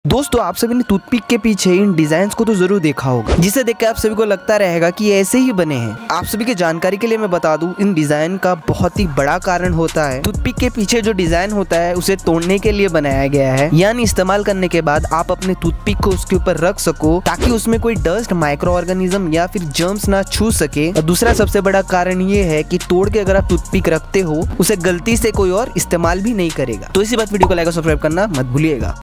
दोस्तों, आप सभी ने टूथपिक के पीछे इन डिजाइन्स को तो जरूर देखा होगा, जिसे देख के आप सभी को लगता रहेगा कि ये ऐसे ही बने हैं। आप सभी के जानकारी के लिए मैं बता दूं, इन डिजाइन का बहुत ही बड़ा कारण होता है टूथपिक के पीछे जो डिजाइन होता है उसे तोड़ने के लिए बनाया गया है, यानी इस्तेमाल करने के बाद आप अपने टूथपिक को उसके ऊपर रख सको ताकि उसमें कोई डस्ट, माइक्रो ऑर्गेनिज्म या फिर जर्म्स ना छू सके। और दूसरा सबसे बड़ा कारण ये है कि तोड़ के अगर आप टूथपिक रखते हो उसे गलती से कोई और इस्तेमाल भी नहीं करेगा। तो इसी बात वीडियो को लाइक और सब्सक्राइब करना मत भूलिएगा।